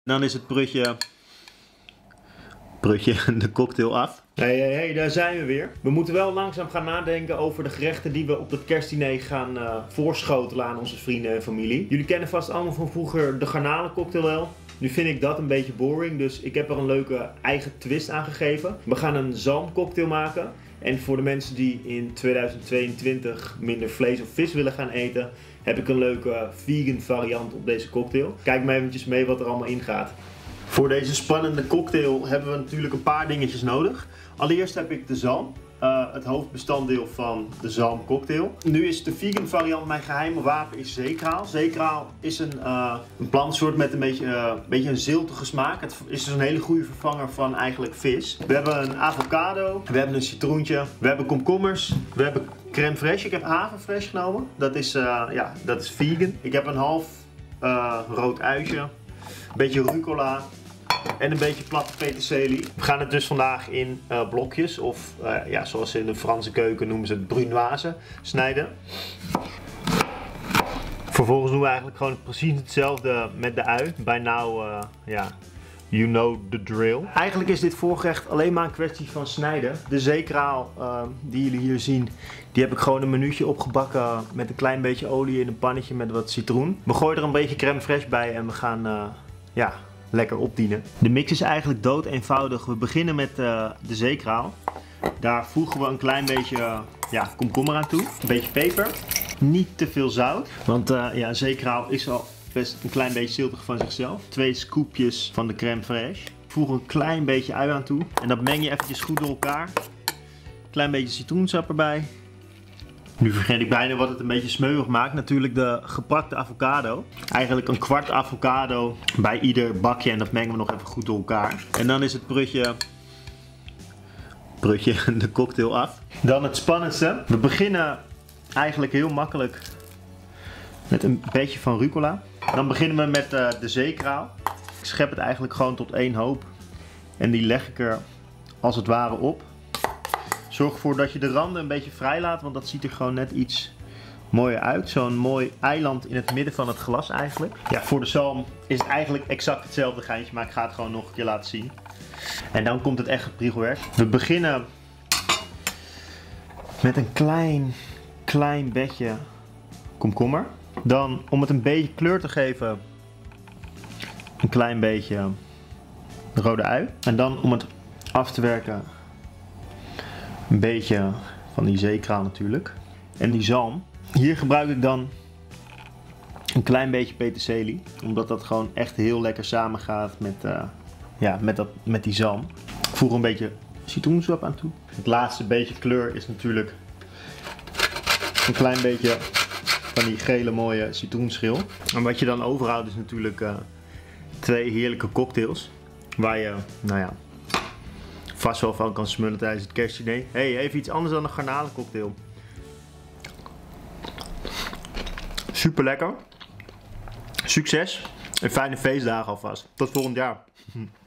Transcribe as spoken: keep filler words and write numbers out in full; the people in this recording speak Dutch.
Dan is het prutje, prutje de cocktail af. Hey, hey, hey, daar zijn we weer. We moeten wel langzaam gaan nadenken over de gerechten die we op het kerstdiner gaan uh, voorschotelen aan onze vrienden en familie. Jullie kennen vast allemaal van vroeger de garnalencocktail. Nu vind ik dat een beetje boring, dus ik heb er een leuke eigen twist aan gegeven. We gaan een zalmcocktail maken. En voor de mensen die in tweeduizend tweeëntwintig minder vlees of vis willen gaan eten, heb ik een leuke vegan variant op deze cocktail. Kijk maar eventjes mee wat er allemaal in gaat. Voor deze spannende cocktail hebben we natuurlijk een paar dingetjes nodig. Allereerst heb ik de zalm, uh, het hoofdbestanddeel van de zalmcocktail. Nu is de vegan variant, mijn geheime wapen is zeekraal. Zeekraal is een, uh, een plantsoort met een beetje, uh, een beetje een ziltige smaak. Het is dus een hele goede vervanger van eigenlijk vis. We hebben een avocado, we hebben een citroentje, we hebben komkommers, we hebben crème fraîche. Ik heb haverfresh genomen, dat is, uh, ja, dat is vegan. Ik heb een half uh, rood uitje, een beetje rucola. En een beetje platte peterselie. We gaan het dus vandaag in uh, blokjes, of uh, ja, zoals ze in de Franse keuken noemen ze het brunoise, snijden. Vervolgens doen we eigenlijk gewoon precies hetzelfde met de ui. By now, uh, ja, you know the drill. Eigenlijk is dit voorgerecht alleen maar een kwestie van snijden. De zeekraal uh, die jullie hier zien, die heb ik gewoon een minuutje opgebakken met een klein beetje olie in een pannetje met wat citroen. We gooien er een beetje crème fraîche bij en we gaan, uh, ja... lekker opdienen. De mix is eigenlijk dood eenvoudig. We beginnen met uh, de zeekraal. Daar voegen we een klein beetje uh, ja, komkommer aan toe. Een beetje peper. Niet te veel zout. Want uh, ja, zeekraal is al best een klein beetje ziltig van zichzelf. Twee scoopjes van de crème fraîche. Voeg een klein beetje ui aan toe. En dat meng je eventjes goed door elkaar. Klein beetje citroensap erbij. Nu vergeet ik bijna wat het een beetje smeuig maakt. Natuurlijk de gepakte avocado. Eigenlijk een kwart avocado bij ieder bakje. En dat mengen we nog even goed door elkaar. En dan is het prutje, prutje de cocktail af. Dan het spannendste. We beginnen eigenlijk heel makkelijk met een beetje van rucola. Dan beginnen we met uh, de zeekraal. Ik schep het eigenlijk gewoon tot één hoop. En die leg ik er als het ware op. Zorg ervoor dat je de randen een beetje vrij laat, want dat ziet er gewoon net iets mooier uit. Zo'n mooi eiland in het midden van het glas eigenlijk. Ja, voor de zalm is het eigenlijk exact hetzelfde geintje, maar ik ga het gewoon nog een keer laten zien. En dan komt het echt priegelwerk. We beginnen met een klein, klein bedje komkommer. Dan, om het een beetje kleur te geven, een klein beetje rode ui. En dan om het af te werken, een beetje van die zeekraal natuurlijk. En die zalm. Hier gebruik ik dan een klein beetje peterselie. Omdat dat gewoon echt heel lekker samengaat met, uh, ja, met, dat, met die zalm. Ik voeg er een beetje citroensap aan toe. Het laatste beetje kleur is natuurlijk een klein beetje van die gele mooie citroenschil. En wat je dan overhoudt is natuurlijk uh, twee heerlijke cocktails. Waar je, nou ja, vast wel van kan smullen tijdens het kerstdiner. Hey, even iets anders dan een garnalencocktail. Super lekker. Succes en fijne feestdagen alvast. Tot volgend jaar.